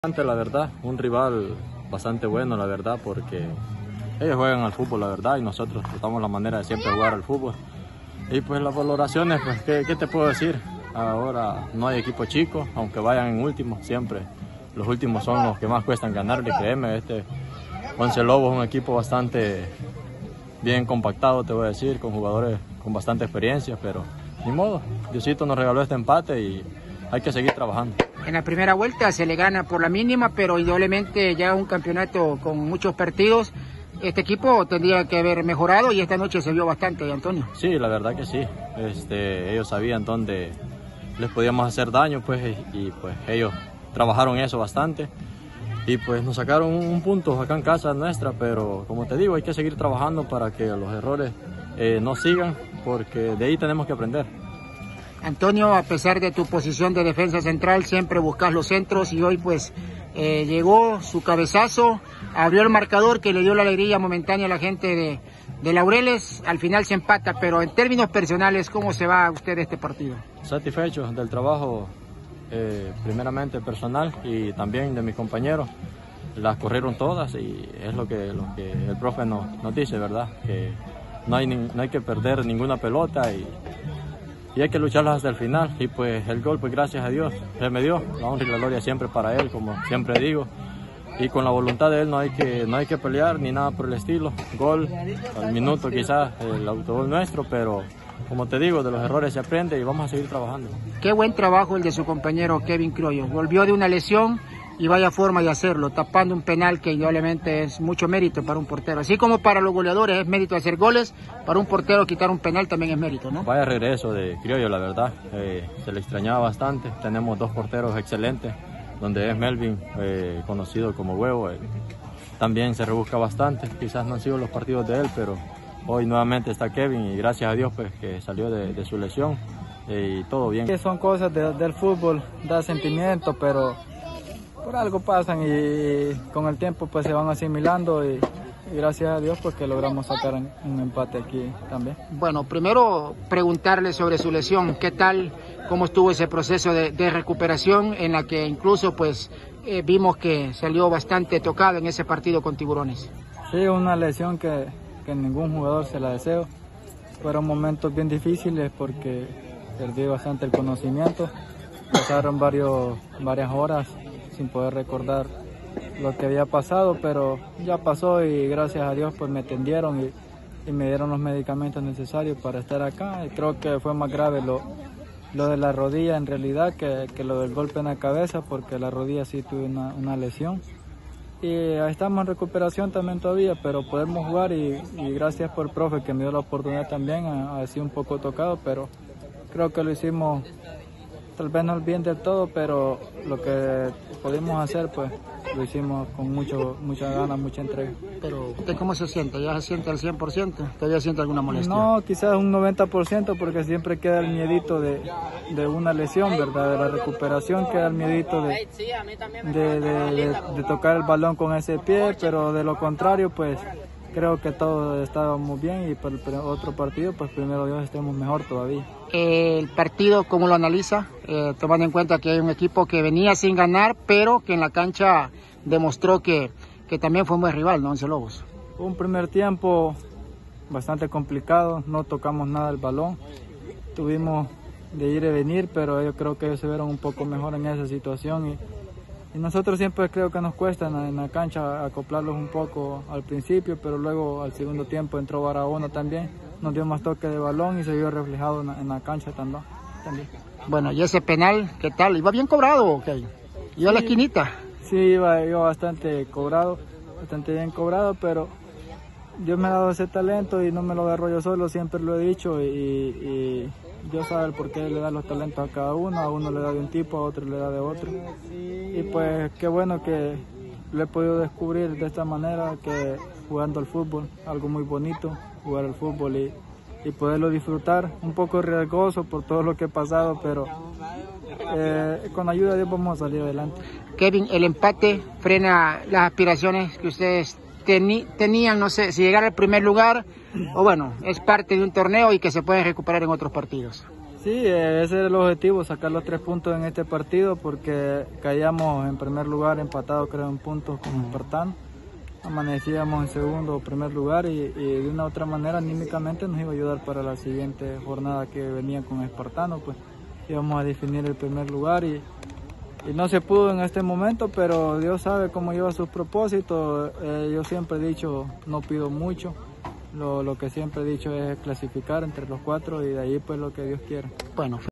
La verdad, un rival bastante bueno, la verdad, porque ellos juegan al fútbol, la verdad, y nosotros tratamos la manera de siempre jugar al fútbol. Y pues las valoraciones, pues, ¿qué te puedo decir? Ahora no hay equipo chico, aunque vayan en último, siempre. Los últimos son los que más cuestan ganarle, créeme. Once Lobos es un equipo bastante bien compactado, te voy a decir, con jugadores con bastante experiencia, pero ni modo, Diosito nos regaló este empate y hay que seguir trabajando. En la primera vuelta se le gana por la mínima, pero indudablemente ya un campeonato con muchos partidos. Este equipo tendría que haber mejorado y esta noche se vio bastante, Antonio. Sí, la verdad que sí. Ellos sabían dónde les podíamos hacer daño, pues, y pues ellos trabajaron eso bastante. Y pues nos sacaron un punto acá en casa nuestra, pero como te digo, hay que seguir trabajando para que los errores no sigan, porque de ahí tenemos que aprender. Antonio, a pesar de tu posición de defensa central, siempre buscas los centros y hoy pues llegó su cabezazo, abrió el marcador que le dio la alegría momentánea a la gente de Laureles. Al final se empata, pero en términos personales, ¿cómo se va usted de este partido? Satisfecho del trabajo, primeramente personal y también de mis compañeros. Las corrieron todas y es lo que el profe nos dice, ¿verdad? Que no hay que perder ninguna pelota y hay que lucharlas hasta el final. Y pues el gol, pues gracias a Dios, Él me dio la honra y la gloria siempre para Él, como siempre digo. Y con la voluntad de Él no hay que pelear ni nada por el estilo. Gol al minuto quizás, el autogol nuestro, pero como te digo, de los errores se aprende y vamos a seguir trabajando. Qué buen trabajo el de su compañero Kevin Criollo. Volvió de una lesión y vaya forma de hacerlo, tapando un penal que indudablemente es mucho mérito para un portero. Así como para los goleadores es mérito hacer goles, para un portero quitar un penal también es mérito, ¿no? Vaya regreso de Criollo, la verdad. Se le extrañaba bastante. Tenemos dos porteros excelentes, donde es Melvin, conocido como Huevo. También se rebusca bastante. Quizás no han sido los partidos de él, pero hoy nuevamente está Kevin y gracias a Dios pues, que salió de su lesión y todo bien. Que son cosas del fútbol, da sentimiento, pero por algo pasan y con el tiempo pues se van asimilando y gracias a Dios pues que logramos sacar un empate aquí también. Bueno, primero preguntarle sobre su lesión, ¿qué tal, cómo estuvo ese proceso de recuperación en la que incluso pues vimos que salió bastante tocado en ese partido con Tiburones? Sí, una lesión que ningún jugador se la deseo. Fueron momentos bien difíciles porque perdí bastante el conocimiento, pasaron varias horas sin poder recordar lo que había pasado, pero ya pasó y gracias a Dios pues me atendieron y me dieron los medicamentos necesarios para estar acá. Y creo que fue más grave lo de la rodilla en realidad que lo del golpe en la cabeza, porque la rodilla sí tuve una lesión. Y estamos en recuperación también todavía, pero podemos jugar y gracias por el profe que me dio la oportunidad también, ha sido un poco tocado, pero creo que lo hicimos, tal vez no bien del todo, pero lo que pudimos hacer pues lo hicimos con mucha ganas, mucha entrega. Pero ¿usted cómo se siente? ¿Ya se siente al 100%? ¿Todavía siente alguna molestia? No, quizás un 90% porque siempre queda el miedito de una lesión, ¿verdad? De la recuperación queda el miedito de tocar el balón con ese pie, pero de lo contrario pues creo que todo estábamos bien y para el otro partido pues primero Dios estemos mejor todavía. El partido, ¿cómo lo analiza? Tomando en cuenta que hay un equipo que venía sin ganar, pero que en la cancha demostró que también fue un buen rival, ¿no? Once Lobos. Un primer tiempo bastante complicado, no tocamos nada el balón, tuvimos de ir y venir, pero yo creo que ellos se vieron un poco mejor en esa situación y nosotros siempre creo que nos cuesta en la cancha acoplarlos un poco al principio, pero luego al segundo tiempo entró Barahona también, nos dio más toque de balón y se vio reflejado en la cancha también. Bueno, y ese penal, ¿qué tal? ¿Iba bien cobrado o qué? ¿Iba a la esquinita? Sí, iba bastante cobrado, bastante bien cobrado, pero Dios me ha dado ese talento y no me lo agarro yo solo, siempre lo he dicho y Dios sabe el por qué le da los talentos a cada uno, a uno le da de un tipo, a otro le da de otro. Y pues qué bueno que lo he podido descubrir de esta manera, que jugando al fútbol, algo muy bonito, jugar al fútbol y poderlo disfrutar, un poco riesgoso por todo lo que he pasado, pero con la ayuda de Dios vamos a salir adelante. Kevin, el empate frena las aspiraciones que ustedes tenían, no sé, si llegar al primer lugar, o bueno, es parte de un torneo y que se pueden recuperar en otros partidos. Sí, ese era el objetivo, sacar los 3 puntos en este partido porque caíamos en primer lugar empatados creo en puntos con Espartano. Amanecíamos en segundo o primer lugar y de una u otra manera anímicamente nos iba a ayudar para la siguiente jornada que venía con Espartano, pues íbamos a definir el primer lugar y no se pudo en este momento, pero Dios sabe cómo lleva sus propósitos. Yo siempre he dicho, no pido mucho, lo que siempre he dicho es clasificar entre los 4 y de ahí pues lo que Dios quiera. Bueno.